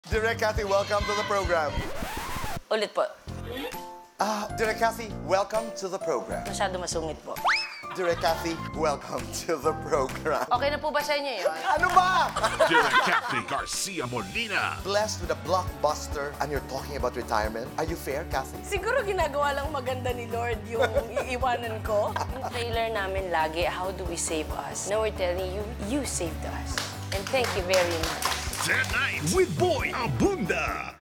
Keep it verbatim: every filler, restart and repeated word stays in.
Direk Cathy, welcome to the program. Ulit po. Ah, Direk Cathy, welcome to the program. Masyado masungit po. Direk Cathy, welcome to the program. Okay na po ba sa inyo yun? Ano ba? Direk Cathy Garcia Molina. Blessed with a blockbuster and you're talking about retirement. Are you fair, Cathy? Siguro ginagawa lang maganda ni Lord yung iiwanan ko. Yung trailer namin lagi, how do we save us? Now we're telling you, you saved us. And thank you very much. Tonight with Boy Abunda.